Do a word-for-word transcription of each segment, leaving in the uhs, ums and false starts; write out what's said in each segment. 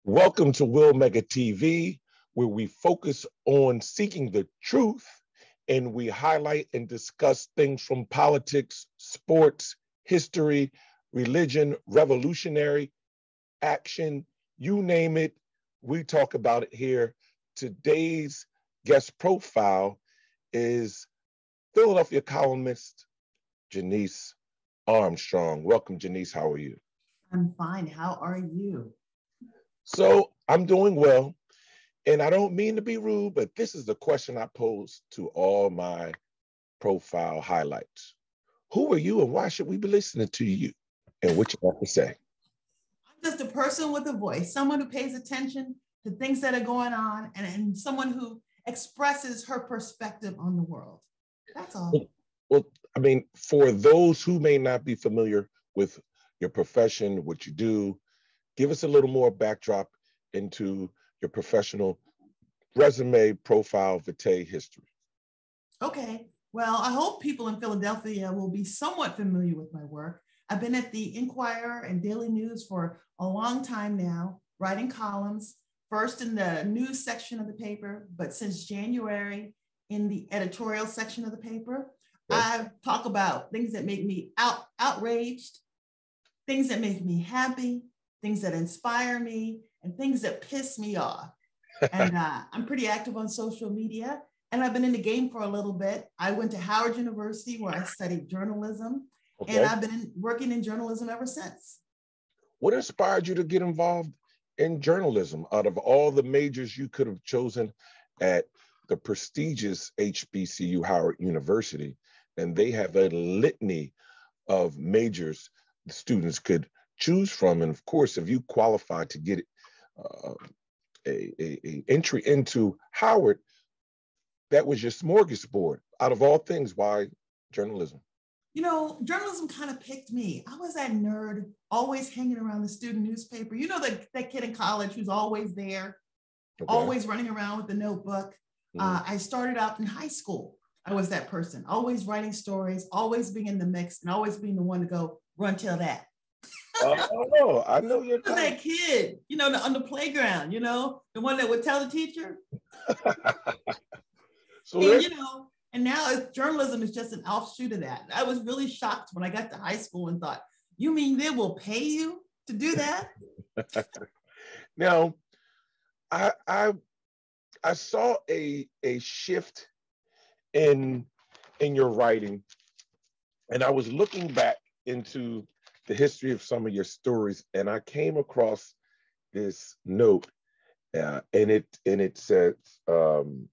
Welcome to Will Mega T V, where we focus on seeking the truth and we highlight and discuss things from politics, sports, history, religion, revolutionary action, you name it, we talk about it here. Today's guest profile is Philadelphia columnist Jenice Armstrong. Welcome, Jenice. How are you? I'm fine. How are you? So I'm doing well, and I don't mean to be rude, but this is the question I pose to all my profile highlights. Who are you and why should we be listening to you? And what you have to say? I'm just a person with a voice, someone who pays attention to things that are going on and, and someone who expresses her perspective on the world. That's all. Well, well, I mean, for those who may not be familiar with your profession, what you do, give us a little more backdrop into your professional resume, profile, vitae, history. Okay. Well, I hope people in Philadelphia will be somewhat familiar with my work. I've been at the Inquirer and Daily News for a long time now, writing columns, first in the news section of the paper, but since January in the editorial section of the paper. Okay. I talk about things that make me out, outraged, things that make me happy, things that inspire me, and things that piss me off. And uh, I'm pretty active on social media, and I've been in the game for a little bit. I went to Howard University where I studied journalism, okay. and I've been in, working in journalism ever since. What inspired you to get involved in journalism? Out of all the majors you could have chosen at the prestigious H B C U Howard University, and they have a litany of majors the students could choose from. And of course, if you qualify to get uh, a, a, a entry into Howard, that was your smorgasbord. Out of all things, why journalism? You know, journalism kind of picked me. I was that nerd, always hanging around the student newspaper. You know, that, that kid in college who's always there, okay. always running around with the notebook. Mm-hmm. uh, I started out in high school. I was that person, always writing stories, always being in the mix, and always being the one to go, run till that. Oh, I know you're that kid, you know, on the playground, you know, the one that would tell the teacher. So and, you know, and now journalism is just an offshoot of that. I was really shocked when I got to high school and thought, you mean they will pay you to do that? Now, I I I saw a a shift in in your writing, and I was looking back into the history of some of your stories, and I came across this note, uh, and it and it says, um,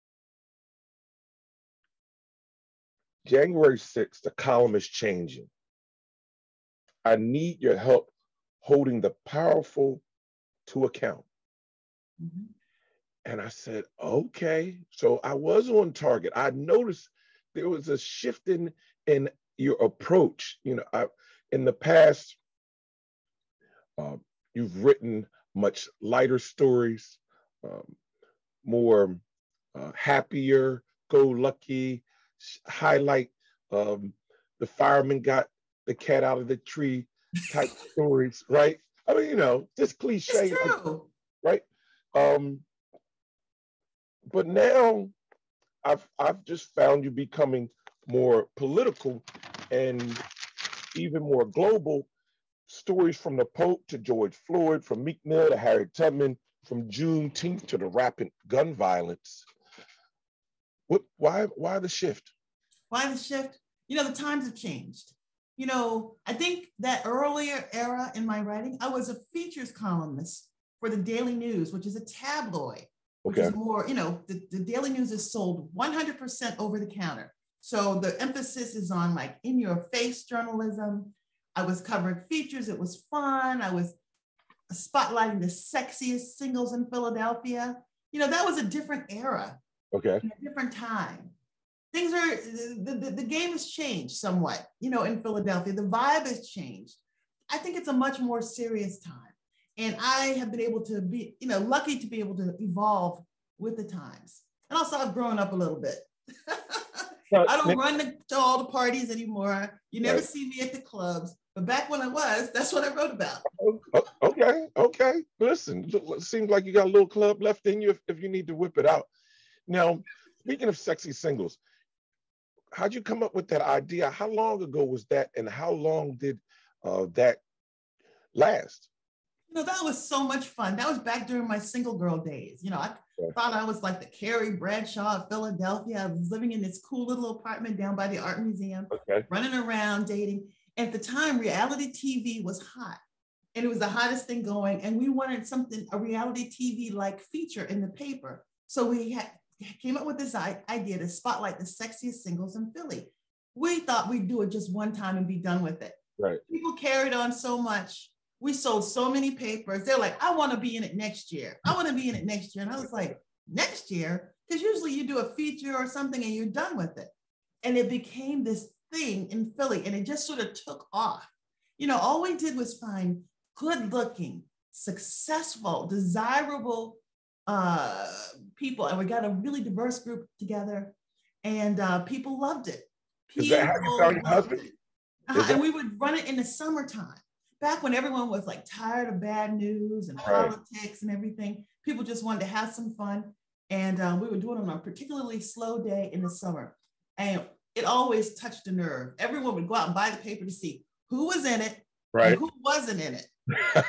January sixth, the column is changing. I need your help holding the powerful to account. Mm-hmm. And I said, okay. So I was on target. I noticed there was a shift in, in your approach. You know, I, in the past, uh, you've written much lighter stories, um, more uh, happier, go lucky, highlight um, the fireman got the cat out of the tree type stories, right? I mean, you know, just cliche, it's true. Right? Um, but now I've I've just found you becoming more political and even more global. Stories from the Pope to George Floyd, from Meek Mill to Harriet Tubman, from Juneteenth to the rampant gun violence. What? Why? Why the shift? Why the shift? You know, the times have changed. You know, I think that earlier era in my writing, I was a features columnist for the Daily News, which is a tabloid, which okay. is more, you know, the, the Daily News is sold one hundred percent over the counter. So the emphasis is on like in your face journalism. I was covering features. It was fun. I was spotlighting the sexiest singles in Philadelphia. You know, that was a different era. Okay. A different time. Things are, the, the, the game has changed somewhat, you know, in Philadelphia. The vibe has changed. I think it's a much more serious time. And I have been able to be, you know, lucky to be able to evolve with the times. And also I've grown up a little bit. I don't run the, to all the parties anymore. You never right. see me at the clubs. But back when I was, that's what I wrote about. O- Okay, okay. Listen, it seems like you got a little club left in you if, if you need to whip it out. Now, speaking of sexy singles, how'd you come up with that idea? How long ago was that, and how long did uh, that last? You know, that was so much fun. That was back during my single girl days. You know, I Yeah. thought I was like the Carrie Bradshaw of Philadelphia. I was living in this cool little apartment down by the art museum, Okay. running around dating. At the time, reality T V was hot, and it was the hottest thing going. And we wanted something, a reality T V like feature in the paper. So we had came up with this idea to spotlight the sexiest singles in Philly. We thought we'd do it just one time and be done with it. Right. People carried on so much. We sold so many papers. They're like, I want to be in it next year. I want to be in it next year. And I was like, next year? Because usually you do a feature or something and you're done with it. And it became this thing in Philly, and it just sort of took off. You know, all we did was find good looking, successful, desirable uh, people. And we got a really diverse group together, and uh, people loved it. People Is that how you found your husband? it. Uh-huh. That- and we would run it in the summertime, back when everyone was like tired of bad news and Right. politics and everything. People just wanted to have some fun. And uh, we would do it on a particularly slow day in the summer. And it always touched a nerve. Everyone would go out and buy the paper to see who was in it, Right. and who wasn't in it.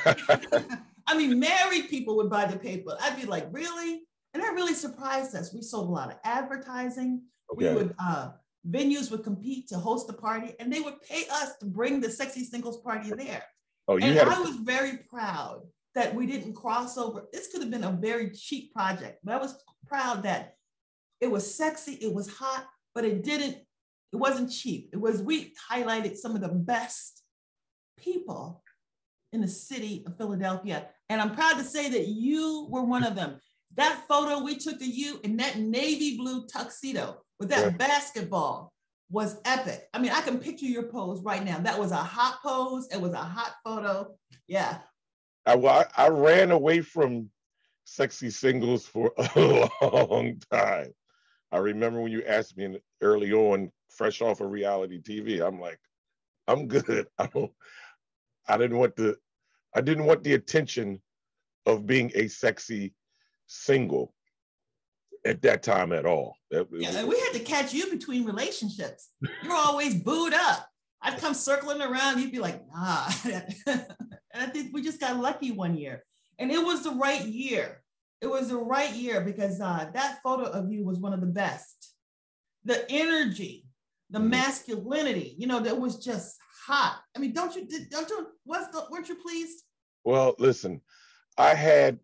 I mean, married people would buy the paper. I'd be like, really? And that really surprised us. We sold a lot of advertising. Okay. We would, uh, venues would compete to host a party, and they would pay us to bring the sexy singles party there. Oh, you and had. I was very proud that we didn't cross over. This could have been a very cheap project, but I was proud that it was sexy, it was hot, but it didn't, it wasn't cheap. It was, we highlighted some of the best people in the city of Philadelphia. And I'm proud to say that you were one of them. That photo we took of you in that navy blue tuxedo with that Yeah. basketball was epic. I mean, I can picture your pose right now. That was a hot pose. It was a hot photo. Yeah. I, well, I, I ran away from sexy singles for a long time. I remember when you asked me early on, fresh off of reality T V, I'm like, I'm good. I don't, I didn't want the, I didn't want the attention of being a sexy single at that time at all. That, Yeah, and we had to catch you between relationships. You were always booed up. I'd come circling around, you'd be like, nah. And I think we just got lucky one year. And it was the right year. It was the right year because uh, that photo of you was one of the best. The energy, the masculinity, you know, that was just hot. I mean, don't you, don't you, was, weren't you pleased? Well, listen, I had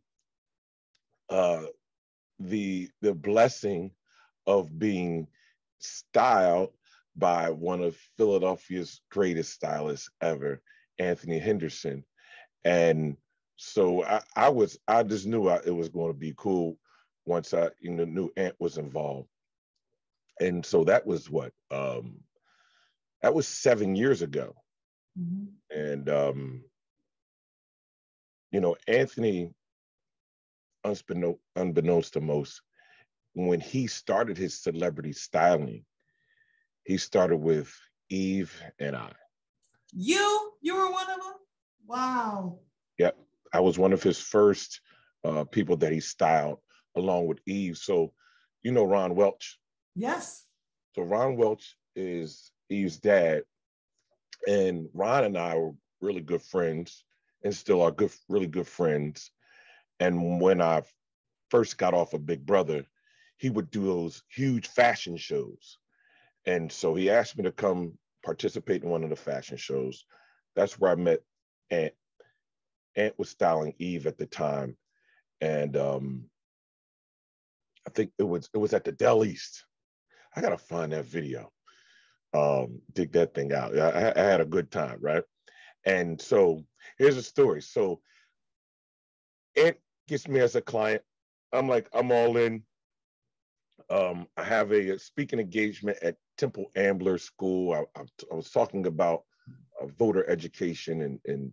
uh, the the blessing of being styled by one of Philadelphia's greatest stylists ever, Anthony Henderson. And so I, I was, I just knew I, it was going to be cool once I, you know, knew Ant was involved. And so that was what, um, that was seven years ago. Mm-hmm. And, um, you know, Anthony, unbeknownst, unbeknownst to most, when he started his celebrity styling, he started with Eve and I. You? You were one of them? Wow. Yep. I was one of his first uh, people that he styled along with Eve. So, you know Ron Welch? Yes. So Ron Welch is Eve's dad. And Ron and I were really good friends and still are good, really good friends. And when I first got off of Big Brother, he would do those huge fashion shows. And so he asked me to come participate in one of the fashion shows. That's where I met Ant. Ant was styling Eve at the time. And um, I think it was it was at the Del East. I gotta find that video. Um, dig that thing out. I, I had a good time, right? And so here's a story. So Ant gets me as a client. I'm like, I'm all in. Um, I have a speaking engagement at Temple Ambler School. I, I, I was talking about uh, voter education and, and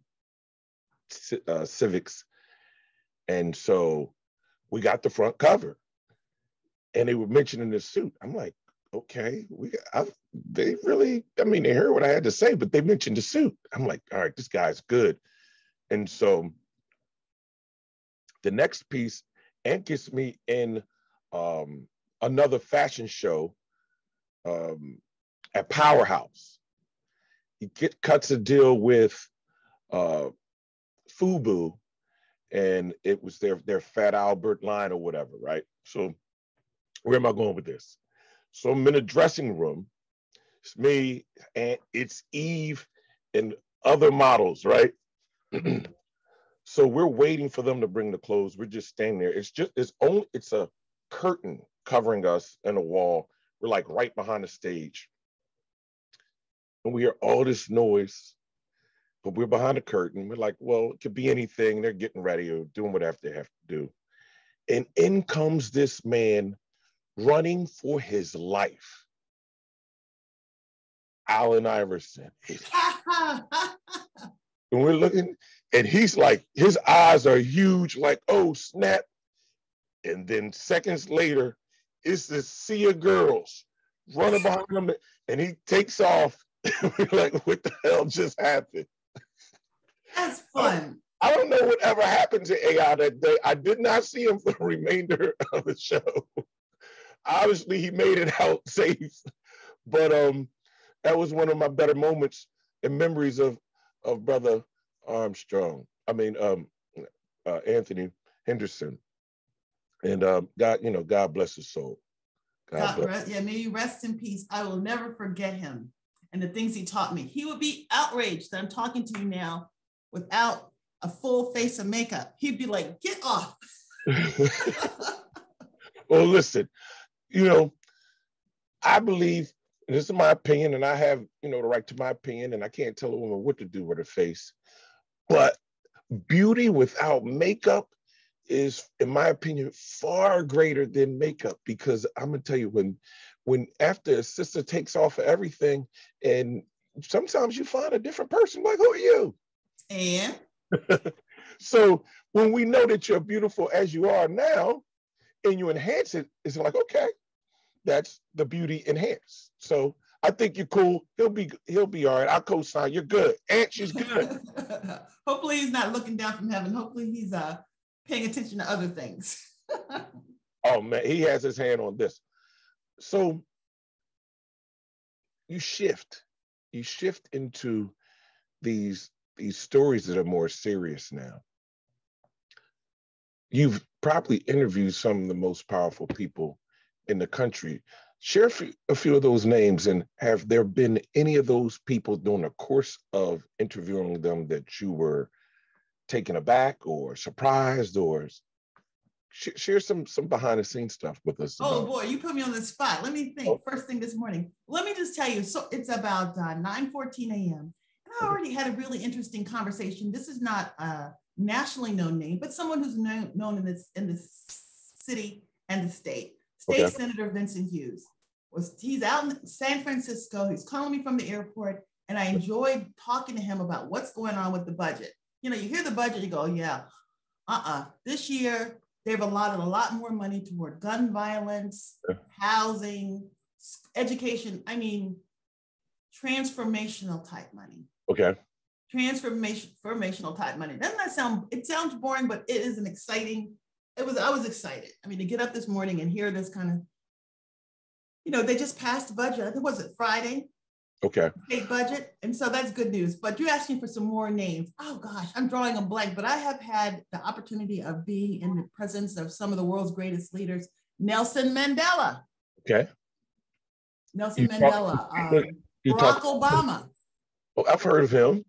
uh, civics. And so we got the front cover. And they were mentioning the suit. I'm like, okay, we I, they really, I mean, they heard what I had to say, but they mentioned the suit. I'm like, all right, this guy's good. And so the next piece, Ant gets me in um, another fashion show um, at Powerhouse. He get, cuts a deal with uh, FUBU, and it was their, their Fat Albert line or whatever, right? So where am I going with this? So I'm in a dressing room. It's me, and it's Eve and other models, right? So we're waiting for them to bring the clothes. We're just standing there. It's just, it's only, it's a curtain covering us and a wall. We're like right behind the stage. And we hear all this noise, but we're behind the curtain. We're like, well, it could be anything. They're getting ready or doing whatever they have to do. And in comes this man running for his life. Allen Iverson. And we're looking, and he's like, his eyes are huge, like, oh, snap. And then seconds later, it's this sea of girls running behind him, and he takes off. We're like, what the hell just happened? That's fun. I, I don't know whatever happened to A I that day. I did not see him for the remainder of the show. Obviously, he made it out safe. But um, that was one of my better moments and memories of of Brother Armstrong. I mean, um, uh, Anthony Henderson. And um, God, you know, God bless his soul. God, God bless. rest, yeah, may you rest in peace. I will never forget him and the things he taught me. He would be outraged that I'm talking to you now without a full face of makeup. He'd be like, get off. Well, listen, you know, I believe, and this is my opinion, and I have, you know, the right to my opinion, and I can't tell a woman what to do with her face, but beauty without makeup is, in my opinion, far greater than makeup, because I'm gonna tell you, when, when after a sister takes off of everything, and sometimes you find a different person, like, who are you? And? So when we know that you're beautiful as you are now, and you enhance it, it's like, okay, that's the beauty enhanced. So I think you're cool. He'll be he'll be all right. I'll co-sign. You're good. Aunt, she's good. Hopefully he's not looking down from heaven. Hopefully he's uh paying attention to other things. Oh man, he has his hand on this. So you shift. You shift into these these stories that are more serious now. You've probably interviewed some of the most powerful people in the country. Share a few, a few of those names, and have there been any of those people during the course of interviewing them that you were taken aback or surprised, or sh share some some behind the scenes stuff with us? Oh about. boy, you put me on the spot. Let me think. Oh. First thing this morning. Let me just tell you, so it's about uh, nine fourteen a m and I already had a really interesting conversation. This is not a nationally known name, but someone who's known, known in this in this city and the state. State okay. Senator Vincent Hughes. Was he's out in San Francisco. He's calling me from the airport, and I enjoyed talking to him about what's going on with the budget. You know, you hear the budget, you go, yeah, uh-uh. This year, they've allotted a lot more money toward gun violence, yeah. housing, education. I mean, transformational type money. Okay. Transformation, transformational type money. Doesn't that sound, it sounds boring, but it is an exciting, it was, I was excited. I mean, to get up this morning and hear this kind of, you know, they just passed the budget. I think, was it Friday? Okay. State budget. And so that's good news. But you're asking for some more names. Oh gosh, I'm drawing a blank, but I have had the opportunity of being in the presence of some of the world's greatest leaders. Nelson Mandela. Okay. Nelson you Mandela. Talk, um, Barack talk, Obama. Oh, I've heard of him.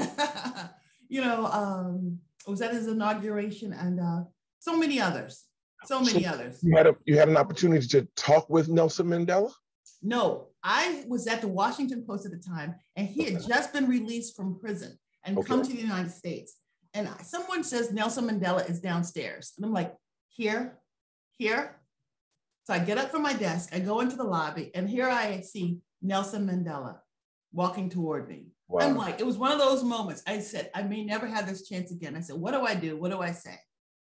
You know, um, was at his inauguration, and uh, so many others. So many so others. You had a you had an opportunity to talk with Nelson Mandela? No, I was at the Washington Post at the time, and he had just been released from prison and okay. come to the United States. And someone says Nelson Mandela is downstairs. And I'm like, here, here. So I get up from my desk, I go into the lobby, and here I see Nelson Mandela walking toward me. Wow. I'm like, it was one of those moments. I said, I may never have this chance again. I said, what do I do? What do I say?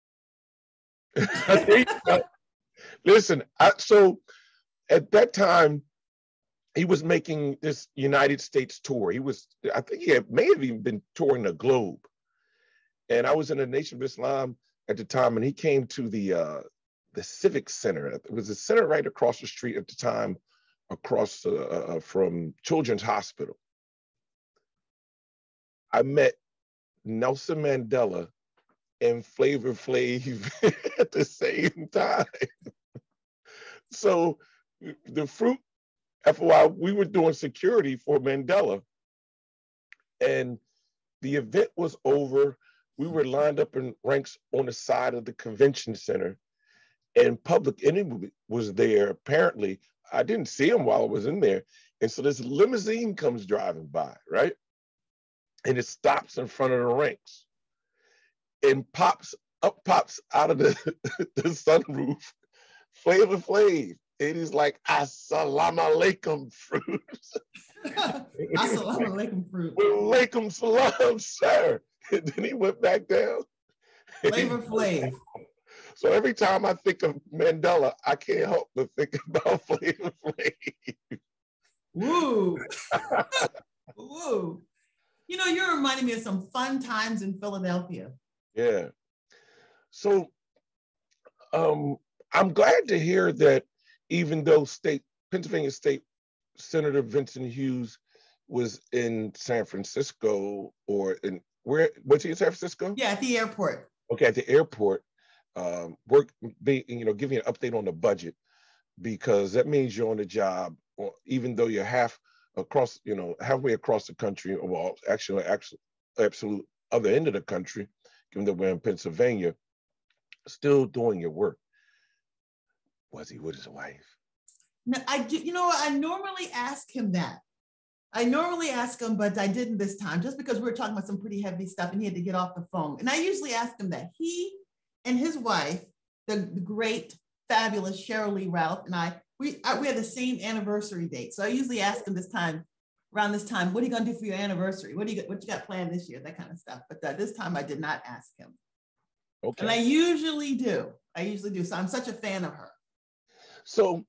Listen, I, so at that time, he was making this United States tour. He was, I think he had, may have even been touring the globe. And I was in the Nation of Islam at the time, and he came to the uh, the Civic Center. It was a center right across the street at the time, across uh, uh, from Children's Hospital. I met Nelson Mandela and Flavor Flav at the same time. So the fruit, after a while, we were doing security for Mandela, and the event was over. We were lined up in ranks on the side of the convention center, and Public Enemy was there. Apparently, I didn't see him while I was in there. And so this limousine comes driving by, right? And it stops in front of the ranks, and pops up, pops out of the, the sunroof, Flavor Flav. And he's like, Assalamu alaikum, Fruit. Assalamu alaikum, Fruit. Alaikum salam, sir. And then he went back down. Flavor Flav. So every time I think of Mandela, I can't help but think about Flavor Flav. Woo. Woo. You know, you're reminding me of some fun times in Philadelphia. Yeah. So um, I'm glad to hear that even though state Pennsylvania State Senator Vincent Hughes was in San Francisco, or in where was he in San Francisco? Yeah, at the airport. Okay, at the airport, um, work, be, you know, giving an update on the budget, because that means you're on the job, or even though you're half across, you know, halfway across the country, or well, actually, actually, absolute other end of the country, given that we're in Pennsylvania, still doing your work. Was he with his wife? No, I do, you know, I normally ask him that. I normally ask him, but I didn't this time, just because we were talking about some pretty heavy stuff and he had to get off the phone. And I usually ask him that. He and his wife, the, the great, fabulous Cheryl Lee Ralph, and I, we, I, we have the same anniversary date. So I usually ask him this time, around this time, what are you going to do for your anniversary? What do you, what you got planned this year? That kind of stuff. But uh, this time I did not ask him. Okay. And I usually do. I usually do. So I'm such a fan of her. So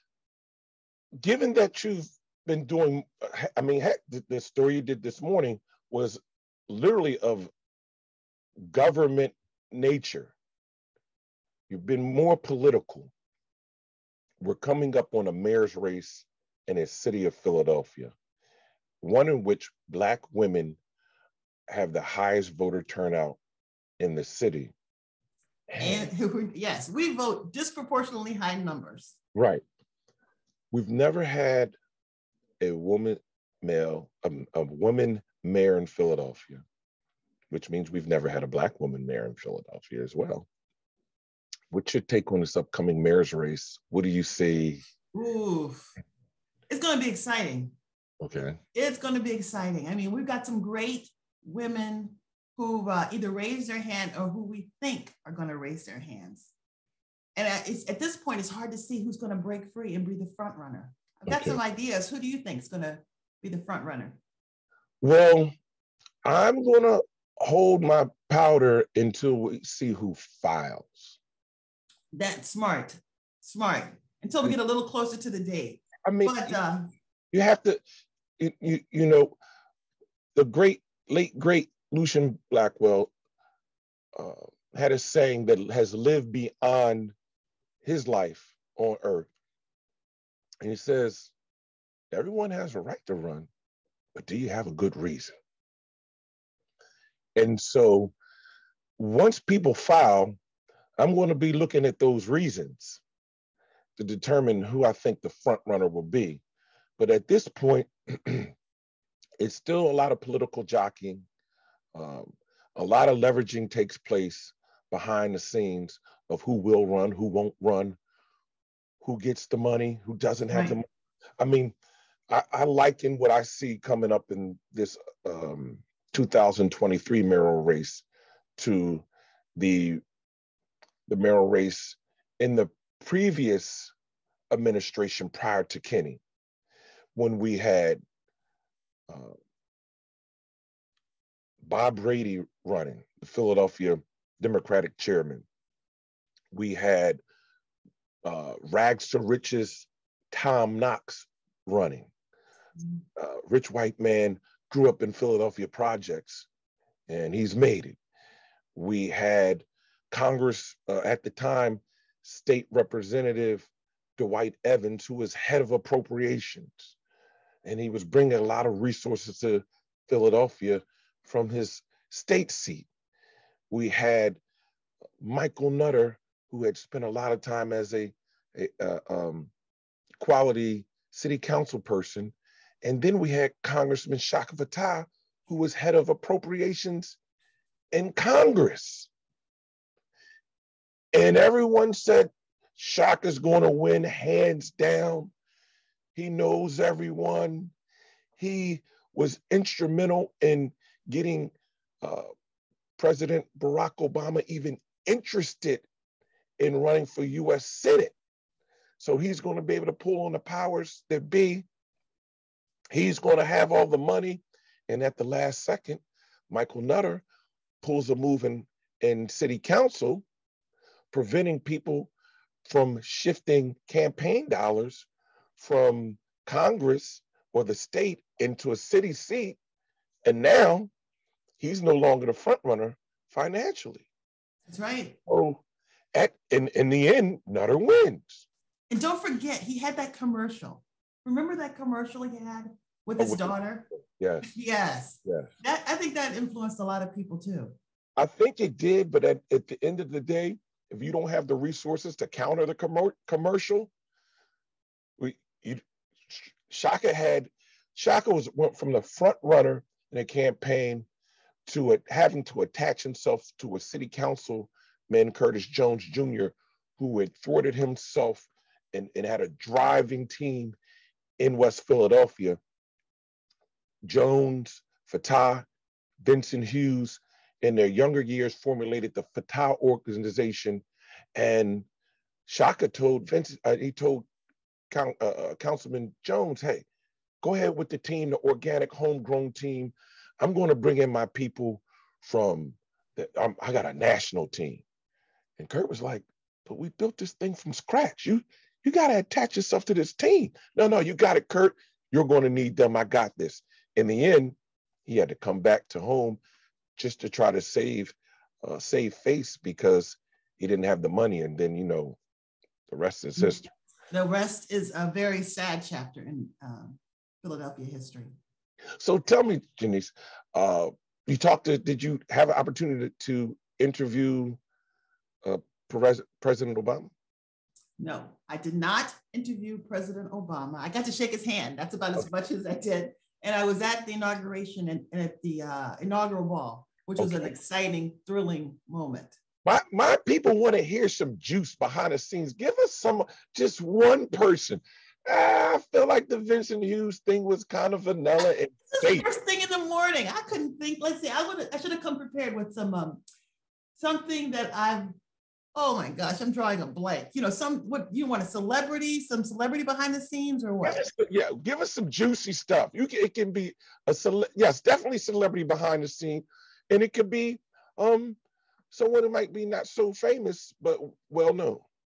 given that you've been doing, I mean, heck, the, the story you did this morning was literally of government nature. You've been more political. We're coming up on a mayor's race in the city of Philadelphia, one in which Black women have the highest voter turnout in the city. And yes, we vote disproportionately high numbers. Right. We've never had a woman male, a, a woman mayor in Philadelphia, which means we've never had a Black woman mayor in Philadelphia as well. What's your take on this upcoming mayor's race? What do you see? Ooh, it's going to be exciting. Okay. It's going to be exciting. I mean, we've got some great women who uh, either raise their hand or who we think are going to raise their hands. And it's, at this point, it's hard to see who's going to break free and be the front runner. I've got okay. some ideas. Who do you think is going to be the front runner? Well, I'm going to hold my powder until we see who files. That's smart, smart. Until we get a little closer to the date. I mean, but, uh, you have to, you, you, you know, the great, late, great Lucian Blackwell uh, had a saying that has lived beyond his life on earth. And he says, everyone has a right to run, but do you have a good reason? And so once people file, I'm going to be looking at those reasons to determine who I think the front runner will be. But at this point, it's still a lot of political jockeying. Um, a lot of leveraging takes place behind the scenes of who will run, who won't run, who gets the money, who doesn't have right. the money. I mean, I, I liken what I see coming up in this um, two thousand twenty-three mayoral race to the, the mayoral race in the previous administration prior to Kenny, when we had uh, Bob Brady running, the Philadelphia Democratic chairman. We had uh, rags to riches Tom Knox running. Uh, rich white man, grew up in Philadelphia projects, and he's made it. We had Congress uh, at the time, State Representative Dwight Evans, who was head of appropriations. And he was bringing a lot of resources to Philadelphia from his state seat. We had Michael Nutter, who had spent a lot of time as a, a uh, um, quality city council person. And then we had Congressman Shaka Fattah, who was head of appropriations in Congress. And everyone said, Shaka's going to win hands down. He knows everyone. He was instrumental in getting uh, President Barack Obama even interested in running for U S Senate. So he's going to be able to pull on the powers that be. He's going to have all the money. And at the last second, Michael Nutter pulls a move in, in city council, preventing people from shifting campaign dollars from Congress or the state into a city seat. And now he's no longer the front runner financially. That's right. So at, in, in the end, Nutter wins. And don't forget, he had that commercial. Remember that commercial he had with his oh, with daughter? Yes. Yes. Yes. That, I think that influenced a lot of people too. I think it did, but at, at the end of the day, if you don't have the resources to counter the com- commercial, we you, Shaka had Shaka was went from the front runner in a campaign to a, having to attach himself to a city councilman, Curtis Jones Junior, who had thwarted himself and, and had a driving team in West Philadelphia. Jones, Fattah, Vincent Hughes, in their younger years, formulated the Fattah organization, and Shaka told Vincent, uh, he told Count, uh, uh, Councilman Jones, "Hey, go ahead with the team, the organic homegrown team. I'm going to bring in my people from. The, um, I got a national team." And Kurt was like, "But we built this thing from scratch. You, you got to attach yourself to this team." "No, no, you got it, Kurt. You're going to need them. I got this." In the end, he had to come back to home just to try to save uh, save face because he didn't have the money. And then, you know, the rest is history. The rest is a very sad chapter in um, Philadelphia history. So tell me, Jenice, uh, you talked to, did you have an opportunity to interview uh, Pres- President Obama? No, I did not interview President Obama. I got to shake his hand. That's about as much as I did. And I was at the inauguration and, and at the uh, inaugural ball, which was okay. An exciting, thrilling moment. My my people want to hear some juice behind the scenes. Give us some, just one person. Ah, I feel like the Vincent Hughes thing was kind of vanilla and fake. First thing in the morning, I couldn't think. Let's see, I would I should have come prepared with some um something that I've. Oh my gosh, I'm drawing a blank. You know, some what you want a celebrity, some celebrity behind the scenes, or what? Yes, yeah, give us some juicy stuff. You can, it can be a cele- yes, definitely celebrity behind the scene, and it could be um someone who might be not so famous but well known.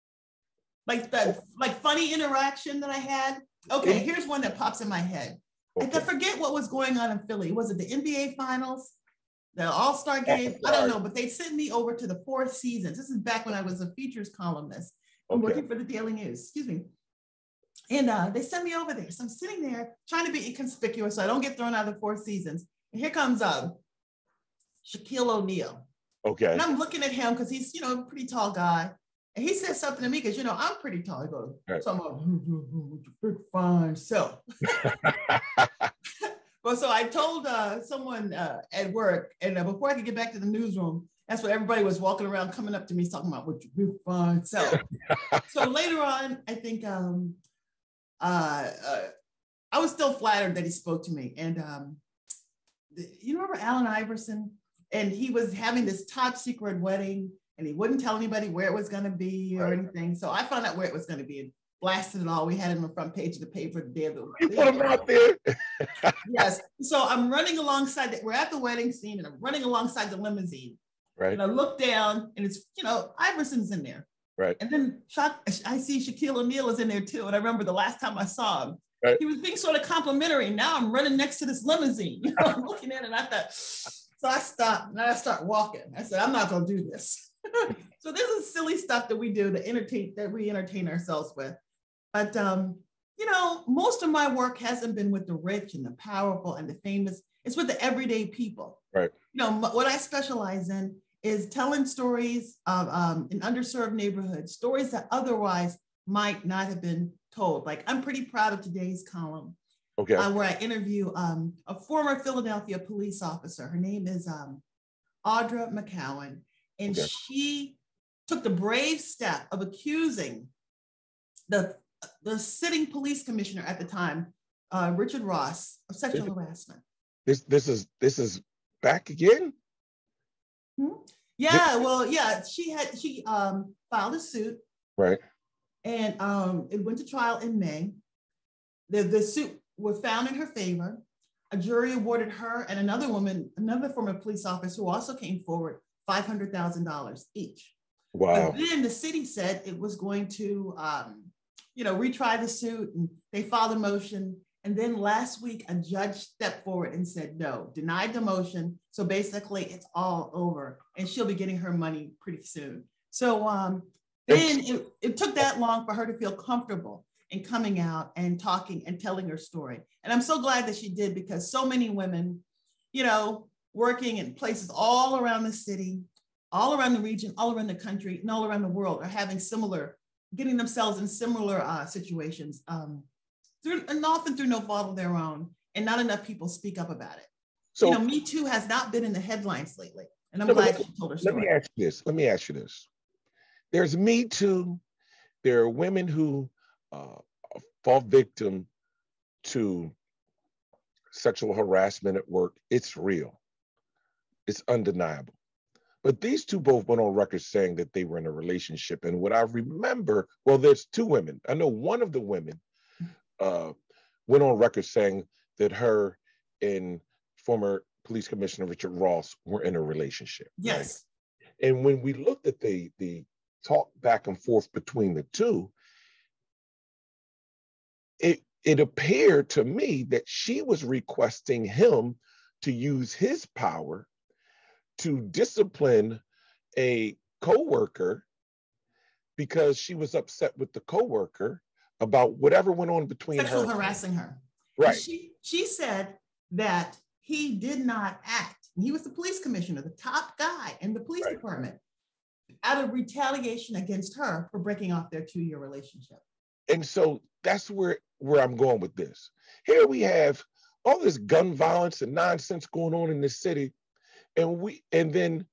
Like the like funny interaction that I had. Okay, here's one that pops in my head. Okay. I forget what was going on in Philly. Was it the N B A Finals? The All-Star game, I don't know, but they sent me over to the Four Seasons. This is back when I was a features columnist. I'm okay. working for the Daily News, excuse me. And uh, they sent me over there. So I'm sitting there trying to be inconspicuous so I don't get thrown out of the Four Seasons. And here comes uh, Shaquille O'Neal. Okay. And I'm looking at him because he's, you know, a pretty tall guy. And he says something to me because, you know, I'm pretty tall. He goes, right. So I'm like, big fine self. Well, so I told uh, someone uh, at work, and uh, before I could get back to the newsroom, that's what everybody was walking around coming up to me talking about what you big fine self. So later on, I think um, uh, uh, I was still flattered that he spoke to me. And um, the, you remember Allen Iverson? And he was having this top secret wedding, and he wouldn't tell anybody where it was going to be or right. anything. So I found out where it was going to be and blasted it all. We had it on the front page of the paper the day of the You put him out there. Yes. So I'm running alongside that. We're at the wedding scene, and I'm running alongside the limousine. Right. And I look down, and it's, you know, Iverson's in there. Right. And then I see Shaquille O'Neal is in there too. And I remember the last time I saw him, right. he was being sort of complimentary. Now I'm running next to this limousine. You know, I'm looking at it, and I thought, So I stopped and I start walking. I said, I'm not going to do this. So this is silly stuff that we do to entertain, that we entertain ourselves with. But, um, you know, most of my work hasn't been with the rich and the powerful and the famous. It's with the everyday people. Right. You know, what I specialize in is telling stories of um, in underserved neighborhoods, stories that otherwise might not have been told. Like, I'm pretty proud of today's column. Okay. Uh, where I interview um, a former Philadelphia police officer. Her name is um, Audra McCowan. And okay. she took the brave step of accusing the, the sitting police commissioner at the time, uh, Richard Ross, of sexual this, harassment. This this is this is back again? Hmm? Yeah, well, yeah, she had she um, filed a suit. Right. And um, it went to trial in May. The, the suit were found in her favor. A jury awarded her and another woman, another former police officer who also came forward, five hundred thousand dollars each. Wow. But then the city said it was going to, um, you know, retry the suit, and they filed a motion. And then last week, a judge stepped forward and said, no, denied the motion. So basically it's all over and she'll be getting her money pretty soon. So um, then it, it took that long for her to feel comfortable in coming out and talking and telling her story. And I'm so glad that she did, because so many women, you know, working in places all around the city, all around the region, all around the country, and all around the world are having similar, getting themselves in similar uh, situations, um, through, and often through no fault of their own, and not enough people speak up about it. So, you know, Me Too has not been in the headlines lately, and I'm no, glad she told her story. Let me ask you this, let me ask you this. There's Me Too, there are women who uh, fall victim to sexual harassment at work. It's real, it's undeniable. But these two both went on record saying that they were in a relationship. And what I remember, well, there's two women. I know one of the women uh, went on record saying that her and former police commissioner Richard Ross were in a relationship. Yes. Right? And when we looked at the, the talk back and forth between the two, it, it appeared to me that she was requesting him to use his power to discipline a coworker because she was upset with the coworker about whatever went on between Sexual her. Sexual harassing her. Right. She, she said that he did not act. He was the police commissioner, the top guy in the police right. department, out of retaliation against her for breaking off their two-year relationship. And so that's where, where I'm going with this. Here we have all this gun violence and nonsense going on in this city. And we, and then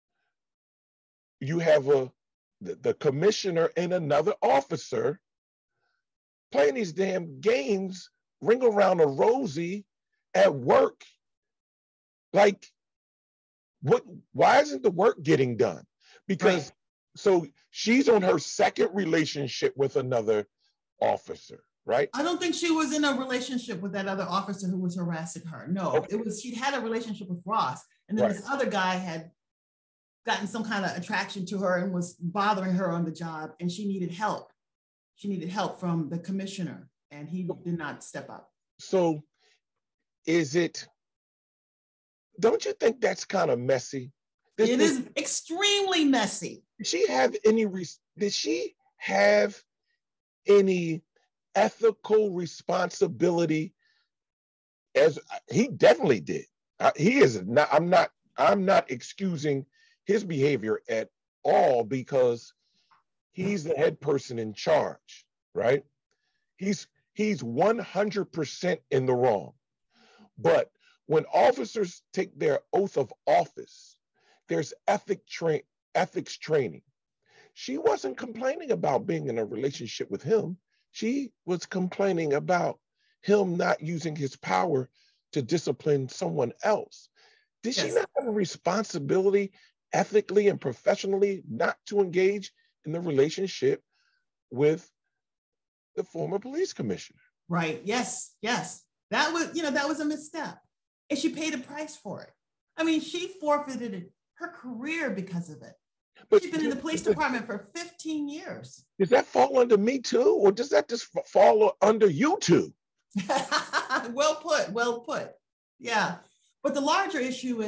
you have a the, the commissioner and another officer playing these damn games, ring around a rosy at work. Like, what? Why isn't the work getting done? Because right. so she's on her second relationship with another officer, right? I don't think she was in a relationship with that other officer who was harassing her. No, okay. It was, she'd had a relationship with Ross. And then right. this other guy had gotten some kind of attraction to her and was bothering her on the job, and she needed help. She needed help from the commissioner, and he did not step up. So is it, don't you think that's kind of messy? This, it is extremely messy. Did she have any, did she have any ethical responsibility? As he definitely did. Uh, he is not, I'm not, I'm not excusing his behavior at all, because he's the head person in charge, right? He's, he's one hundred percent in the wrong. But when officers take their oath of office, there's ethic tra- ethics training. She wasn't complaining about being in a relationship with him. She was complaining about him not using his power to discipline someone else. Did yes. she not have a responsibility ethically and professionally not to engage in the relationship with the former police commissioner? Right, yes, yes. That was, you know, that was a misstep. And she paid a price for it. I mean, she forfeited her career because of it. But she's been in the police department for fifteen years. Does that fall under Me Too, or does that just fall under you two? Well put, well put. Yeah. But the larger issue is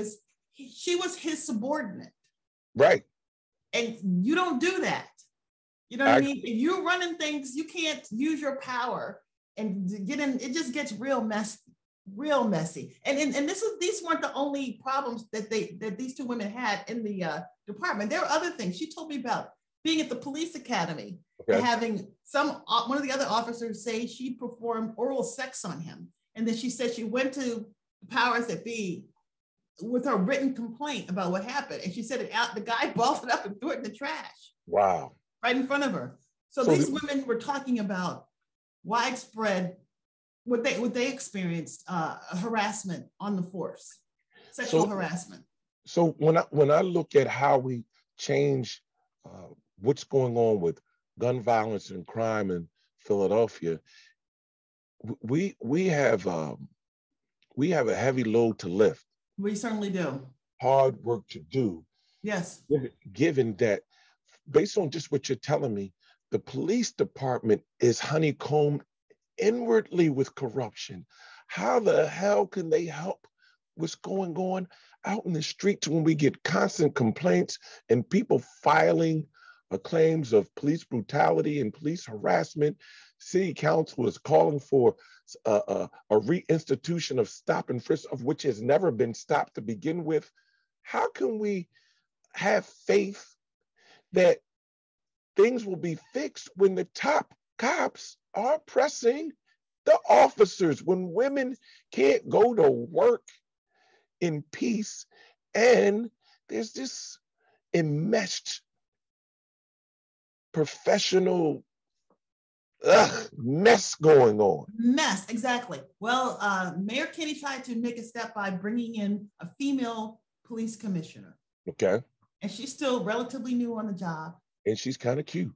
he, she was his subordinate. Right. And you don't do that. You know what I, I mean? If you're running things, you can't use your power and get in, it just gets real messy, real messy. And, and, and this is, these weren't the only problems that they, that these two women had in the uh, department. There were other things. She told me about being at the police academy, okay, and having some, uh, one of the other officers say she performed oral sex on him. And then she said she went to the powers that be with her written complaint about what happened. And she said it out, the guy balled it up and threw it in the trash. Wow. Right in front of her. So, so these the, women were talking about widespread, what they what they experienced, uh, harassment on the force, sexual so, harassment. So when I when I look at how we change uh, what's going on with gun violence and crime in Philadelphia, we we have um, we have a heavy load to lift. We certainly do. Hard work to do. Yes. Given that, based on just what you're telling me, the police department is honeycombed inwardly with corruption. How the hell can they help what's going on out in the streets when we get constant complaints and people filing uh, claims of police brutality and police harassment? City council is calling for uh, uh, a reinstitution of stop and frisk, of which has never been stopped to begin with. How can we have faith that things will be fixed when the top cops are pressing the officers, when women can't go to work in peace, and there's this enmeshed professional ugh, mess going on? Mess, exactly. Well, uh, Mayor Kinney tried to make a step by bringing in a female police commissioner. Okay. And she's still relatively new on the job. And she's kind of cute.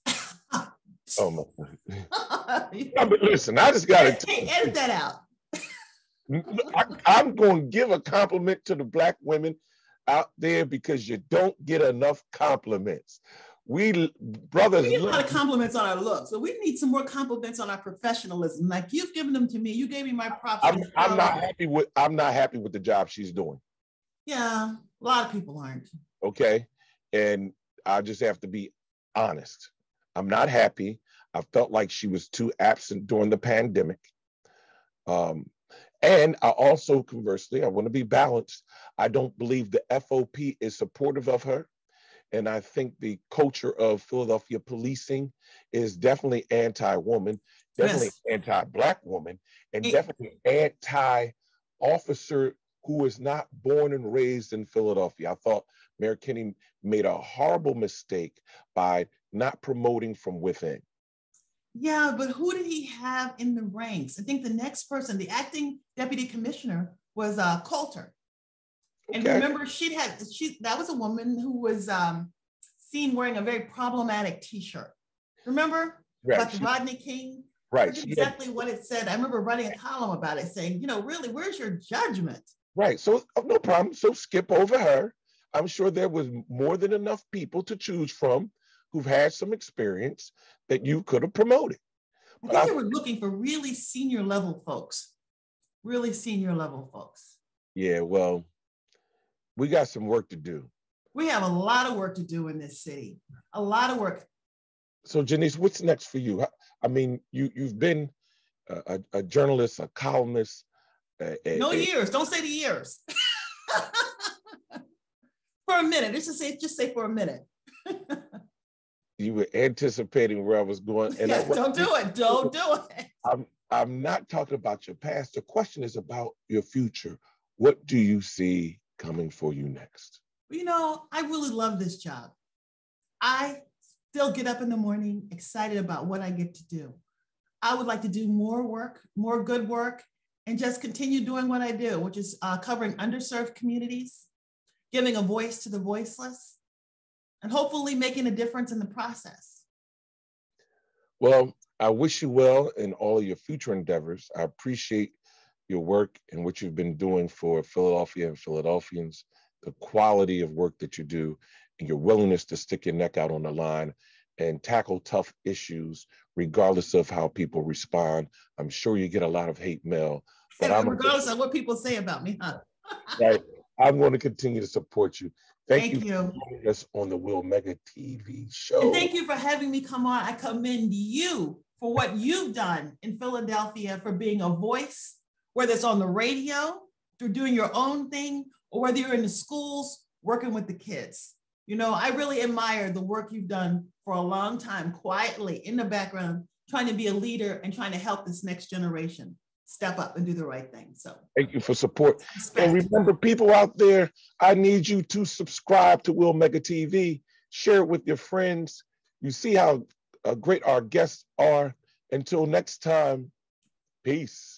Oh my! I mean, listen, I just gotta hey, edit that out. I, I'm going to give a compliment to the Black women out there because you don't get enough compliments. We brothers, we get a lot of compliments on our looks, so we need some more compliments on our professionalism. Like you've given them to me, you gave me my props. I'm, I'm not happy with. I'm not happy with the job she's doing. Yeah, a lot of people aren't. Okay, and I just have to be honest. I'm not happy. I felt like she was too absent during the pandemic. Um, and I also, conversely, I want to be balanced. I don't believe the F O P is supportive of her. And I think the culture of Philadelphia policing is definitely anti-woman, definitely yes. anti-Black woman, and it, definitely anti-officer who is not born and raised in Philadelphia. I thought Mayor Kinney made a horrible mistake by not promoting from within. Yeah, but who did he have in the ranks? I think the next person, the acting deputy commissioner, was uh, Coulter. And okay. remember, she had she that was a woman who was um, seen wearing a very problematic T-shirt. Remember right. about the Rodney King? Right. That's exactly had, what it said. I remember writing a column about it, saying, you know, really, where's your judgment? Right. So oh, no problem. So skip over her. I'm sure there was more than enough people to choose from who've had some experience that you could have promoted. I think I, they were looking for really senior level folks, really senior level folks. Yeah, well, we got some work to do. We have a lot of work to do in this city, a lot of work. So Jenice, what's next for you? I mean, you, you've been a, a journalist, a columnist. A, a, no a, years, don't say the years. For a minute, let's just say, just say for a minute. You were anticipating where I was going. And yeah, I, don't do it, don't do it. I'm, I'm not talking about your past. The question is about your future. What do you see coming for you next? You know, I really love this job. I still get up in the morning excited about what I get to do. I would like to do more work, more good work, and just continue doing what I do, which is uh, covering underserved communities, giving a voice to the voiceless, and hopefully making a difference in the process. Well, I wish you well in all of your future endeavors. I appreciate your work and what you've been doing for Philadelphia and Philadelphians, the quality of work that you do, and your willingness to stick your neck out on the line and tackle tough issues, regardless of how people respond. I'm sure you get a lot of hate mail. But and I'm regardless of what people say about me, huh? Right. I'm going to continue to support you. Thank, Thank you, you for joining us on the Will Mega T V show. And thank you for having me come on. I commend you for what you've done in Philadelphia, for being a voice, whether it's on the radio, through doing your own thing, or whether you're in the schools working with the kids. You know, I really admire the work you've done for a long time, quietly in the background, trying to be a leader and trying to help this next generation step up and do the right thing. So thank you for support. Respect. And remember, people out there, I need you to subscribe to Will Mega T V, share it with your friends. You see how uh, great our guests are. Until next time, peace.